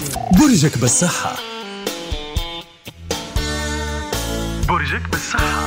برجك بالصحة. برجك بالصحة.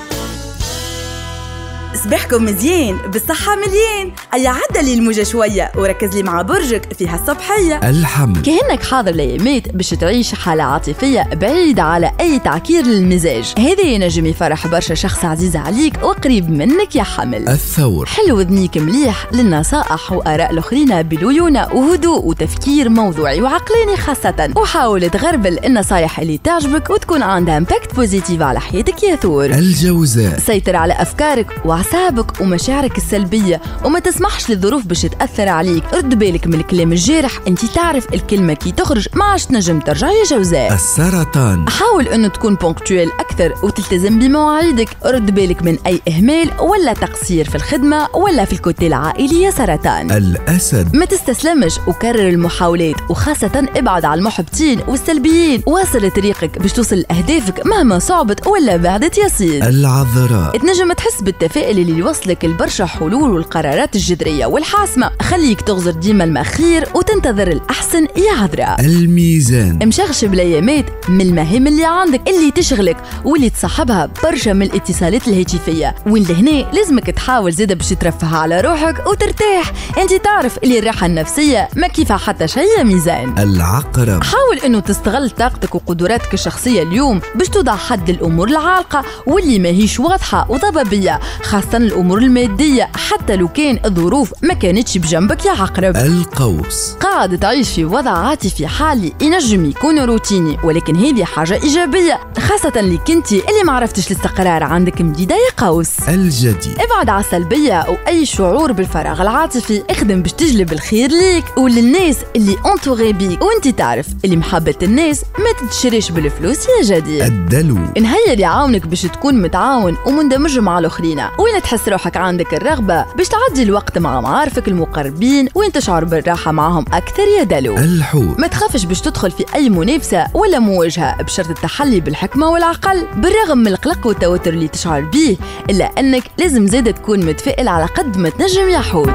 صباحكم مزيان بالصحة مليان. أي عدل الموجة شوية وركز لي مع برجك فيها الصبحية. الحمل كأنك حاضر ليامات باش تعيش حالة عاطفية بعيدة على أي تعكير للمزاج. هذا ينجم يفرح برشا شخص عزيز عليك وقريب منك يا حمل. الثور حلو ذنيك مليح للنصائح وآراء الآخرين بليونة وهدوء وتفكير موضوعي وعقلاني خاصة، وحاول تغربل النصائح اللي تعجبك وتكون عندها امباكت بوزيتيف على حياتك يا ثور. الجوزاء سيطر على أفكارك وأعصابك ومشاعرك السلبية وما تسمحش للظروف باش تأثر عليك. رد بالك من الكلام الجارح، انت تعرف الكلمة كي تخرج ما عادش تنجم ترجع يا جوزاء. السرطان حاول انه تكون بونكتويل اكثر وتلتزم بمواعيدك. رد بالك من اي اهمال ولا تقصير في الخدمة ولا في الكوتي العائلي يا سرطان. الأسد ما تستسلمش وكرر المحاولات، وخاصة ابعد على المحبطين والسلبيين. واصل طريقك باش توصل لأهدافك مهما صعبت ولا بعدت يا سيد. العذراء تنجم تحس بالتفاؤل اللي يوصلك لبرشا حلول والقرارات الجذرية والحاسمة. خليك تغزر ديما المخير وتنتظر الأحسن يا عذراء. الميزان مشغش بالايامات من المهام اللي عندك اللي تشغلك واللي تصاحبها برشا من الاتصالات الهاتفية، وين لهنا لازمك تحاول زيادة باش ترفه على روحك وترتاح. انت تعرف اللي الراحة النفسية ما كيفها حتى شيء يا ميزان. العقرب حاول انه تستغل طاقتك وقدراتك الشخصية اليوم باش توضع حد للأمور العالقة واللي ماهيش واضحة وضبابية، خاصة الأمور المادية حتى لو كان الظروف ما كانتش بجنبك يا عقرب. القوس قاعد تعيش في وضع عاطفي حالي ينجم يكون روتيني، ولكن هذه حاجة إيجابية خاصة اللي كنتي اللي معرفتش الاستقرار عندك مديدة يا قوس. الجدي ابعد على السلبية أو أي شعور بالفراغ العاطفي، اخدم باش تجلب الخير ليك وللناس اللي انتوغي بيك، وانت تعرف اللي محبة الناس ما تتشريش بالفلوس يا جدي. الدلو نهير يعاونك باش تكون متعاون ومندمج مع الآخرين، وين تحس روحك عندك الرغبة باش تعدي الوقت مع معارفك المقربين وين تشعر بالراحة معهم أكثر يا دلو. الحوت ما تخافش باش تدخل في أي منافسة ولا مواجهة بشرط التحلي بالحكمة والعقل، بالرغم من القلق والتوتر اللي تشعر به، إلا أنك لازم زيادة تكون متفائل على قد ما تنجم يا حوت.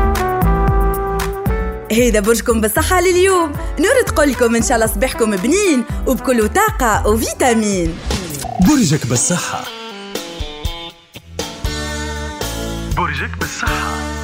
هيدا برجكم بالصحة لليوم. نور تقولكم إن شاء الله صباحكم بنين وبكل طاقة وفيتامين. برجك بالصحة. برجك بالصحة.